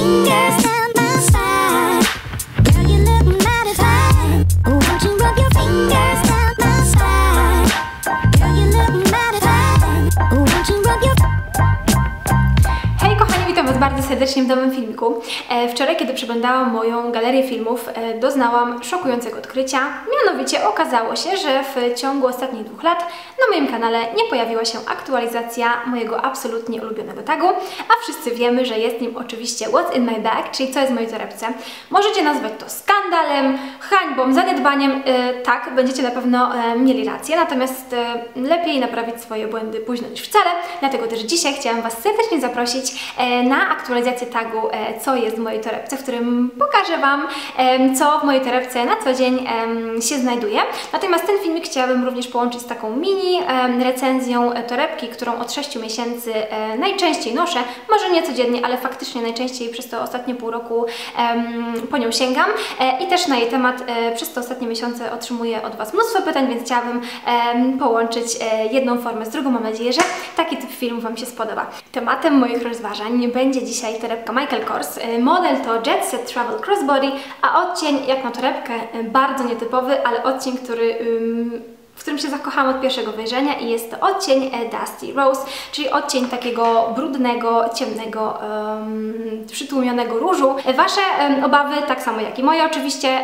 fingers down my spine. Girl, you look mighty fine. Won't you rub your fingers down my spine? Girl, you look mighty fine. Won't you rub your... Hej kochani, witam Was bardzo serdecznie w nowym filmiku. Wczoraj, kiedy przeglądałam moją galerię filmów, doznałam szokującego odkrycia. Mianowicie okazało się, że w ciągu ostatnich 2 lat na moim kanale nie pojawiła się aktualizacja mojego absolutnie ulubionego tagu, a wszyscy wiemy, że jest nim oczywiście What's in my bag, czyli co jest w mojej torebce. Możecie nazwać to skandalem, hańbą, zaniedbaniem, tak, będziecie na pewno mieli rację, natomiast lepiej naprawić swoje błędy późno niż wcale, dlatego też dzisiaj chciałam Was serdecznie zaprosić na aktualizację tagu co jest w mojej torebce, w którym pokażę Wam, co w mojej torebce na co dzień się znajduje. Natomiast ten filmik chciałabym również połączyć z taką mini recenzją torebki, którą od 6 miesięcy najczęściej noszę, może nie codziennie, ale faktycznie najczęściej przez to ostatnie pół roku po nią sięgam i też na jej temat przez te ostatnie miesiące otrzymuję od Was mnóstwo pytań, więc chciałabym połączyć jedną formę z drugą. Mam nadzieję, że taki typ filmu Wam się spodoba. Tematem moich rozważań będzie dzisiaj torebka Michael Kors. Model to Jet Set Travel Crossbody, a odcień jak na torebkę bardzo nietypowy, ale odcień, w którym się zakochałam od pierwszego wejrzenia i jest to odcień Dusty Rose, czyli odcień takiego brudnego, ciemnego, przytłumionego różu. Wasze obawy, tak samo jak i moje oczywiście,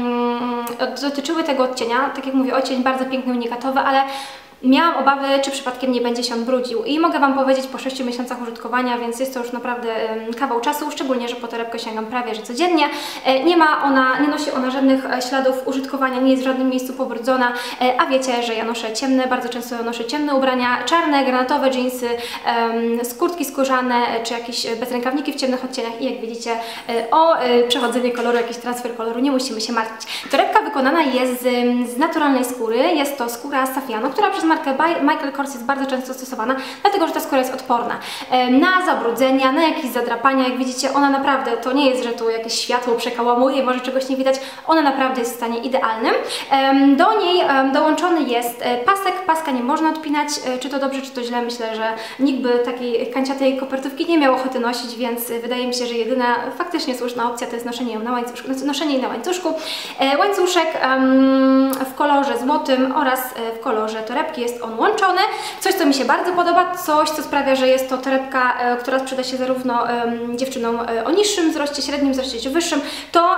dotyczyły tego odcienia. Tak jak mówię, odcień bardzo piękny, unikatowy, ale miałam obawy, czy przypadkiem nie będzie się on brudził i mogę Wam powiedzieć po 6 miesiącach użytkowania, więc jest to już naprawdę kawał czasu, szczególnie, że po torebkę sięgam prawie że codziennie. Nie nosi ona żadnych śladów użytkowania, nie jest w żadnym miejscu pobrudzona, a wiecie, że ja noszę ciemne, bardzo często noszę ciemne ubrania, czarne, granatowe dżinsy, skórtki skórzane, czy jakieś bezrękawniki w ciemnych odcieniach i jak widzicie o przechodzenie koloru, jakiś transfer koloru nie musimy się martwić. Torebka wykonana jest z naturalnej skóry, jest to skóra safianu, która przez markę Michael Kors jest bardzo często stosowana, dlatego że ta skóra jest odporna na zabrudzenia, na jakieś zadrapania. Jak widzicie, ona naprawdę, to nie jest, że tu jakieś światło przekałamuje, może czegoś nie widać, ona naprawdę jest w stanie idealnym. Do niej dołączony jest pasek, paska nie można odpinać, czy to dobrze, czy to źle, myślę, że nikt by takiej kanciatej kopertówki nie miał ochoty nosić, więc wydaje mi się, że jedyna faktycznie słuszna opcja to jest noszenie jej na łańcuszku. Łańcuszek w kolorze złotym oraz w kolorze torebki jest on łączony. Coś, co mi się bardzo podoba, coś, co sprawia, że jest to torebka, która sprzeда się zarówno dziewczynom o niższym wzroście, średnim wzroście czy wyższym, to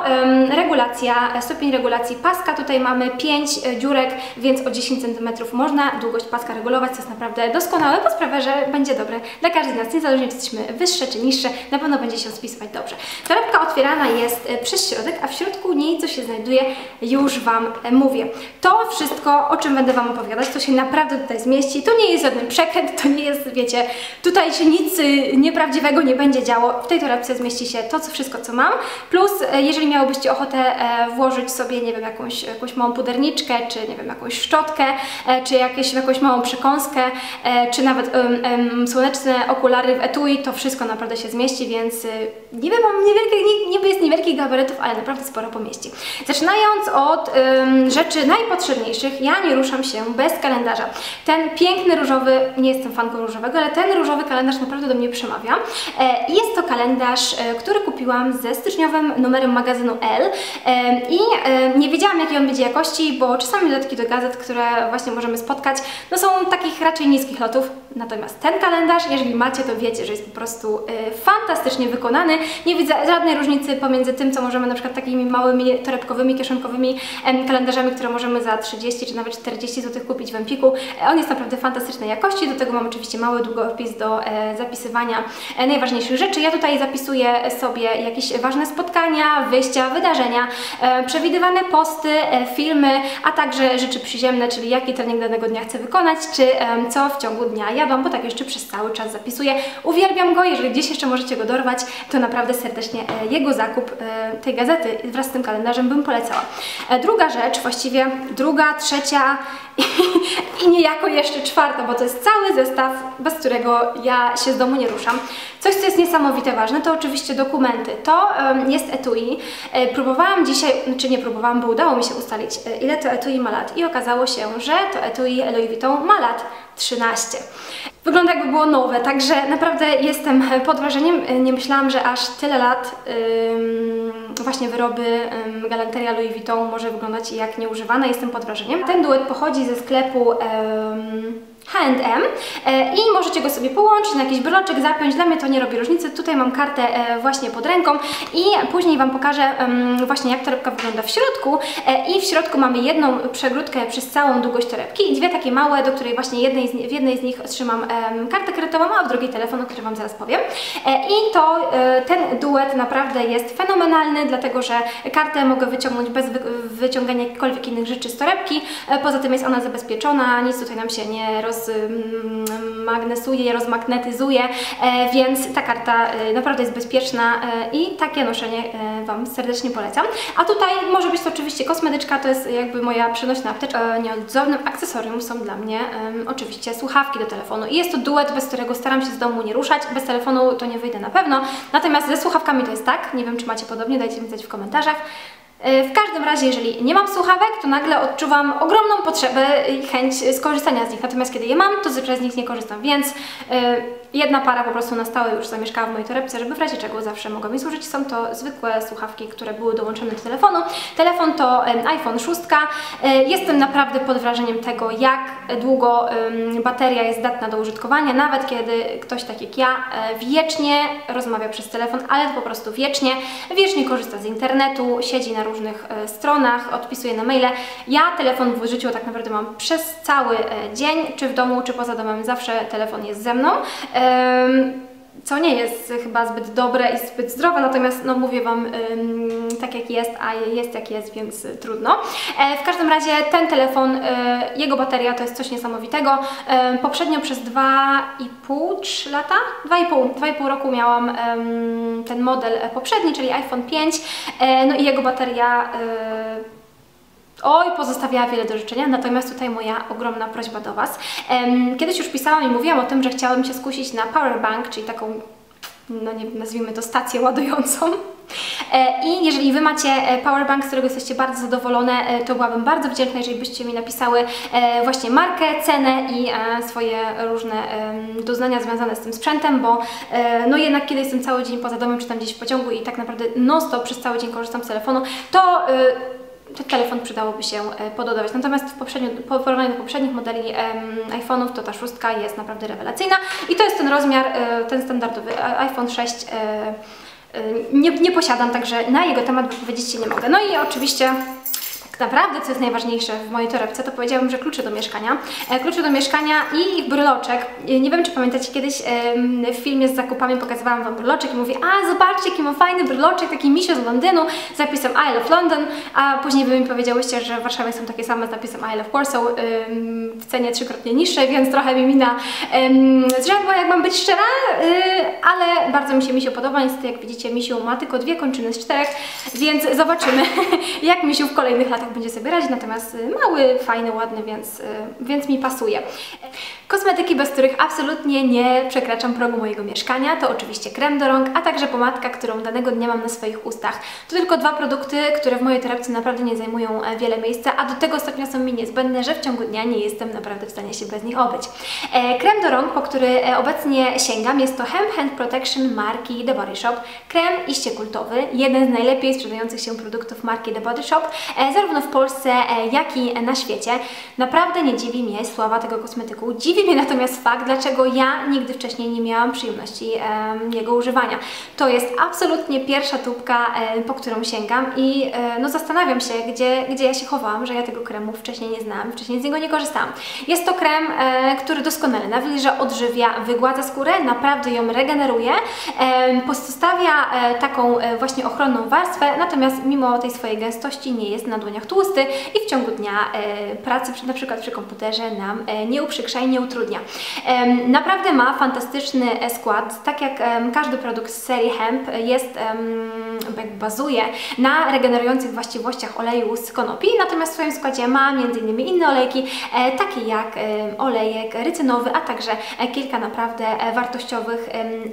stopień regulacji paska. Tutaj mamy 5 dziurek, więc o 10 cm można długość paska regulować, co jest naprawdę doskonałe, bo sprawia, że będzie dobre dla każdej z nas, niezależnie czy jesteśmy wyższe czy niższe, na pewno będzie się spisywać dobrze. Torebka otwierana jest przez środek, a w środku niej co się znajduje, już Wam mówię. To wszystko, o czym będę Wam opowiadać, to się naprawdę tutaj zmieści. To nie jest żaden przekręt, to nie jest, wiecie, tutaj się nic nieprawdziwego nie będzie działo. W tej torebce zmieści się to wszystko, co mam. Plus, jeżeli miałobyście ochotę włożyć sobie, nie wiem, jakąś małą puderniczkę, czy nie wiem, jakąś szczotkę, czy jakąś małą przekąskę, czy nawet słoneczne okulary w etui, to wszystko naprawdę się zmieści, więc niby mam niby jest niewielkich gabarytów, ale naprawdę sporo pomieści. Zaczynając od rzeczy najpotrzebniejszych, ja nie ruszam się bez kalendarza. Ten piękny różowy, nie jestem fanką różowego, ale ten różowy kalendarz naprawdę do mnie przemawia. Jest to kalendarz, który kupiłam ze styczniowym numerem magazynu Elle i nie wiedziałam, jakiej on będzie jakości, bo czasami dodatki do gazet, które właśnie możemy spotkać, no są takich raczej niskich lotów. Natomiast ten kalendarz, jeżeli macie, to wiecie, że jest po prostu fantastycznie wykonany. Nie widzę żadnej różnicy pomiędzy tym, co możemy na przykład takimi małymi torebkowymi, kieszonkowymi kalendarzami, które możemy za 30 czy nawet 40 zł kupić w Empiku. On jest naprawdę fantastycznej jakości, do tego mam oczywiście mały długopis do zapisywania najważniejszych rzeczy. Ja tutaj zapisuję sobie jakieś ważne spotkania, wyjścia, wydarzenia, przewidywane posty, filmy, a także rzeczy przyziemne, czyli jaki trening danego dnia chcę wykonać, czy co w ciągu dnia jadłam, bo tak jeszcze przez cały czas zapisuję. Uwielbiam go, jeżeli gdzieś jeszcze możecie go dorwać, to naprawdę serdecznie jego zakup tej gazety wraz z tym kalendarzem bym polecała. Druga rzecz, właściwie druga, trzecia i niejako jeszcze czwarta, bo to jest cały zestaw, bez którego ja się z domu nie ruszam. Coś, co jest niesamowite ważne, to oczywiście dokumenty. To jest etui. Próbowałam dzisiaj, czy nie próbowałam, bo udało mi się ustalić, ile to etui ma lat i okazało się, że to etui Louis Vuitton ma lat 13. Wygląda jakby było nowe, także naprawdę jestem pod wrażeniem. Nie myślałam, że aż tyle lat właśnie wyroby galanteria Louis Vuitton może wyglądać jak nieużywane. Jestem pod wrażeniem. Ten duet pochodzi ze sklepu H&M i możecie go sobie połączyć na jakiś bryloczek, zapiąć. Dla mnie to nie robi różnicy. Tutaj mam kartę właśnie pod ręką i później Wam pokażę właśnie jak torebka wygląda w środku. I w środku mamy jedną przegródkę przez całą długość torebki i dwie takie małe, do której właśnie w jednej z nich trzymam kartę kredytową, a w drugiej telefon, o którym Wam zaraz powiem. I to ten duet naprawdę jest fenomenalny, dlatego że kartę mogę wyciągnąć bez wyciągania jakichkolwiek innych rzeczy z torebki. Poza tym jest ona zabezpieczona, nic tutaj nam się nie rozmagnetyzuje, więc ta karta naprawdę jest bezpieczna i takie noszenie Wam serdecznie polecam. A tutaj może być to oczywiście kosmetyczka, to jest jakby moja przenośna apteczka. Nieodzownym akcesorium są dla mnie oczywiście słuchawki do telefonu i jest to duet, bez którego staram się z domu nie ruszać. Bez telefonu to nie wyjdę na pewno, natomiast ze słuchawkami to jest tak. Nie wiem, czy macie podobnie, dajcie mi znać w komentarzach. W każdym razie, jeżeli nie mam słuchawek, to nagle odczuwam ogromną potrzebę i chęć skorzystania z nich. Natomiast kiedy je mam, to zwyczajnie z nich nie korzystam, więc jedna para po prostu na stałe już zamieszkała w mojej torebce, żeby w razie czego zawsze mogą mi służyć. Są to zwykłe słuchawki, które były dołączone do telefonu. Telefon to iPhone 6. Jestem naprawdę pod wrażeniem tego, jak długo bateria jest zdatna do użytkowania, nawet kiedy ktoś tak jak ja wiecznie rozmawia przez telefon, ale po prostu wiecznie korzysta z internetu, siedzi na różnych stronach, odpisuje na maile. Ja telefon w życiu tak naprawdę mam przez cały dzień, czy w domu, czy poza domem, zawsze telefon jest ze mną. Co nie jest chyba zbyt dobre i zbyt zdrowe, natomiast no mówię Wam tak jak jest, a jest jak jest, więc trudno. W każdym razie ten telefon, jego bateria to jest coś niesamowitego. Poprzednio przez 2,5 lata, 2,5 roku miałam ten model poprzedni, czyli iPhone 5, no i jego bateria pozostawiała wiele do życzenia, natomiast tutaj moja ogromna prośba do Was. Kiedyś już pisałam i mówiłam o tym, że chciałabym się skusić na powerbank, czyli taką, no nie nazwijmy to, stację ładującą. I jeżeli Wy macie powerbank, z którego jesteście bardzo zadowolone, to byłabym bardzo wdzięczna, jeżeli byście mi napisały właśnie markę, cenę i swoje różne doznania związane z tym sprzętem, bo no jednak kiedy jestem cały dzień poza domem, czy tam gdzieś w pociągu i tak naprawdę non-stop przez cały dzień korzystam z telefonu, to telefon przydałoby się pododawać. Natomiast w porównaniu do poprzednich modeli iPhone'ów, to ta 6 jest naprawdę rewelacyjna i to jest ten rozmiar, ten standardowy iPhone 6 nie posiadam, także na jego temat wypowiedzieć się nie mogę. No i oczywiście tak naprawdę, co jest najważniejsze w mojej torebce, to powiedziałabym, że klucze do mieszkania. Klucze do mieszkania i ich bryloczek. Nie wiem, czy pamiętacie, kiedyś w filmie z zakupami pokazywałam Wam bryloczek i mówię: a zobaczcie, jaki mam fajny bryloczek, taki misio z Londynu z napisem I love London, a później Wy mi powiedziałyście, że w Warszawie są takie same z napisem I love Warsaw w cenie 3-krotnie niższej, więc trochę mi mina zrzędła, jak mam być szczera, ale bardzo mi się misio podoba. Niestety, jak widzicie, misiu ma tylko 2 kończyny z 4, więc zobaczymy, jak misiu w kolejnych latach będzie sobie radzić, natomiast mały, fajny, ładny, więc mi pasuje. Kosmetyki, bez których absolutnie nie przekraczam progu mojego mieszkania, to oczywiście krem do rąk, a także pomadka, którą danego dnia mam na swoich ustach. To tylko 2 produkty, które w mojej torebce naprawdę nie zajmują wiele miejsca, a do tego stopnia są mi niezbędne, że w ciągu dnia nie jestem naprawdę w stanie się bez nich obyć. Krem do rąk, po który obecnie sięgam, jest to Hemp Hand Protection marki The Body Shop. Krem iście kultowy, jeden z najlepiej sprzedających się produktów marki The Body Shop, zarówno w Polsce, jak i na świecie. Naprawdę nie dziwi mnie sława tego kosmetyku. Dziwi mnie natomiast fakt, dlaczego ja nigdy wcześniej nie miałam przyjemności jego używania. To jest absolutnie pierwsza tubka, po którą sięgam i no zastanawiam się, gdzie ja się chowałam, że ja tego kremu wcześniej nie znałam, wcześniej z niego nie korzystałam. Jest to krem, który doskonale nawilża, odżywia, wygładza skórę, naprawdę ją regeneruje, pozostawia taką właśnie ochronną warstwę, natomiast mimo tej swojej gęstości nie jest na dłoniach tłusty i w ciągu dnia pracy na przykład przy komputerze nam nie uprzykrza i nie utrudnia. Naprawdę ma fantastyczny skład, tak jak każdy produkt z serii Hemp jest, bazuje na regenerujących właściwościach oleju z konopi, natomiast w swoim składzie ma m.in. inne olejki, takie jak olejek rycynowy, a także kilka naprawdę wartościowych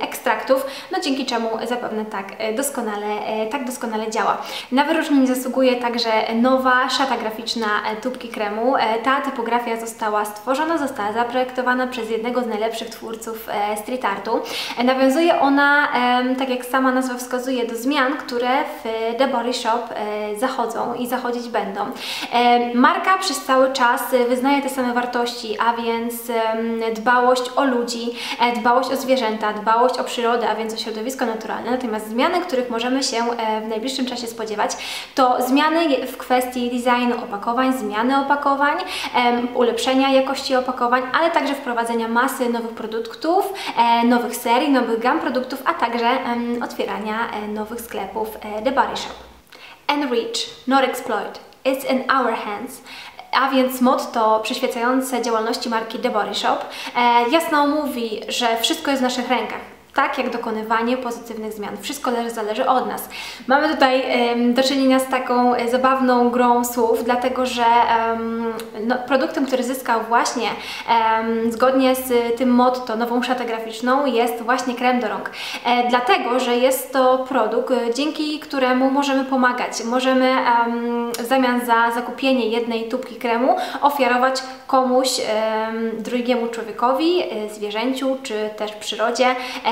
ekstraktów, no dzięki czemu zapewne tak doskonale działa. Na wyróżnienie zasługuje także nowa szata graficzna tubki kremu. Ta typografia została stworzona, została zaprojektowana przez jednego z najlepszych twórców street artu. Nawiązuje ona, tak jak sama nazwa wskazuje, do zmian, które w The Body Shop zachodzą i zachodzić będą. Marka przez cały czas wyznaje te same wartości, a więc dbałość o ludzi, dbałość o zwierzęta, dbałość o przyrodę, a więc o środowisko naturalne. Natomiast zmiany, których możemy się w najbliższym czasie spodziewać, to zmiany w kwestii designu opakowań, zmiany opakowań, ulepszenia jakości opakowań, ale także wprowadzenia masy nowych produktów, nowych serii, nowych gam produktów, a także otwierania nowych sklepów The Body Shop. Enrich, not exploit. It's in our hands. A więc motto przyświecające działalności marki The Body Shop jasno mówi, że wszystko jest w naszych rękach. Tak jak dokonywanie pozytywnych zmian. Wszystko zależy od nas. Mamy tutaj do czynienia z taką zabawną grą słów, dlatego że produktem, który zyskał właśnie zgodnie z tym motto nową szatę graficzną, jest właśnie krem do rąk. Dlatego, że jest to produkt, dzięki któremu możemy pomagać. Możemy w zamian za zakupienie jednej tubki kremu ofiarować komuś, drugiemu człowiekowi, zwierzęciu czy też przyrodzie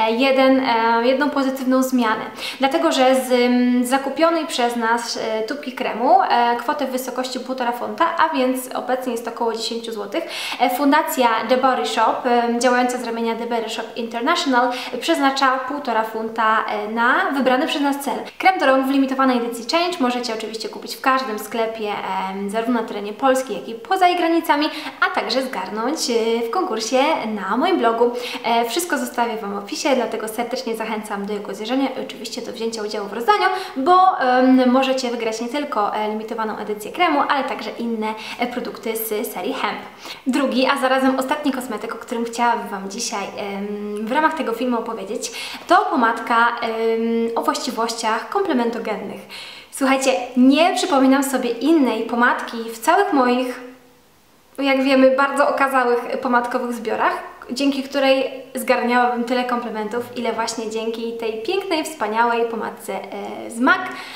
jedną pozytywną zmianę. Dlatego, że z zakupionej przez nas tubki kremu kwotę w wysokości 1,5 funta, a więc obecnie jest około 10 zł, Fundacja The Body Shop, działająca z ramienia The Body Shop International, przeznacza 1,5 funta na wybrany przez nas cel. Krem do rąk w limitowanej edycji Change możecie oczywiście kupić w każdym sklepie, zarówno na terenie Polski, jak i poza jej granicami, a także zgarnąć w konkursie na moim blogu. Wszystko zostawię Wam w opisie, dlatego serdecznie zachęcam do jego zjeżdżenia i oczywiście do wzięcia udziału w rozdaniu, bo możecie wygrać nie tylko limitowaną edycję kremu, ale także inne produkty z serii Hemp. Drugi, a zarazem ostatni kosmetyk, o którym chciałabym Wam dzisiaj w ramach tego filmu opowiedzieć, to pomadka o właściwościach komplementogennych. Słuchajcie, nie przypominam sobie innej pomadki w całych moich, jak wiemy, bardzo okazałych pomadkowych zbiorach, dzięki której zgarniałabym tyle komplementów, ile właśnie dzięki tej pięknej, wspaniałej pomadce z MAC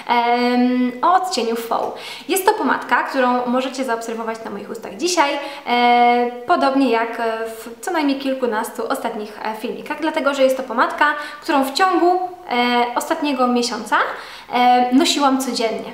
o odcieniu Faux. Jest to pomadka, którą możecie zaobserwować na moich ustach dzisiaj, podobnie jak w co najmniej kilkunastu ostatnich filmikach, dlatego że jest to pomadka, którą w ciągu ostatniego miesiąca nosiłam codziennie.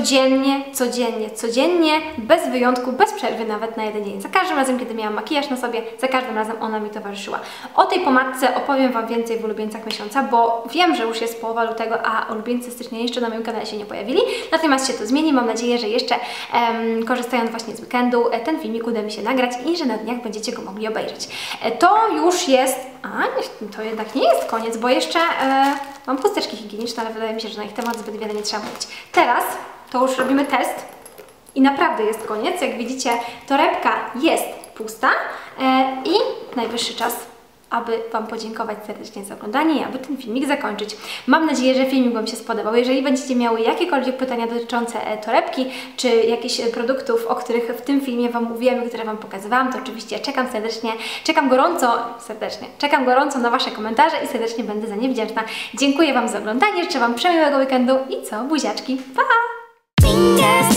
Codziennie, bez wyjątku, bez przerwy nawet na jeden dzień. Za każdym razem, kiedy miałam makijaż na sobie, za każdym razem ona mi towarzyszyła. O tej pomadce opowiem Wam więcej w ulubieńcach miesiąca, bo wiem, że już jest połowa lutego, a ulubieńcy stycznia jeszcze na moim kanale się nie pojawili. Natomiast się to zmieni. Mam nadzieję, że jeszcze korzystając właśnie z weekendu, ten filmik uda mi się nagrać i że na dniach będziecie go mogli obejrzeć. To już jest... to jednak nie jest koniec, bo jeszcze mam chusteczki higieniczne, ale wydaje mi się, że na ich temat zbyt wiele nie trzeba mówić. Teraz to już robimy test i naprawdę jest koniec. Jak widzicie, torebka jest pusta i najwyższy czas, aby Wam podziękować serdecznie za oglądanie i aby ten filmik zakończyć. Mam nadzieję, że filmik Wam się spodobał. Jeżeli będziecie miały jakiekolwiek pytania dotyczące torebki, czy jakichś produktów, o których w tym filmie Wam mówiłam i które Wam pokazywałam, to oczywiście czekam gorąco na Wasze komentarze i serdecznie będę za nie wdzięczna. Dziękuję Wam za oglądanie, życzę Wam przemiłego weekendu i buziaczki, pa!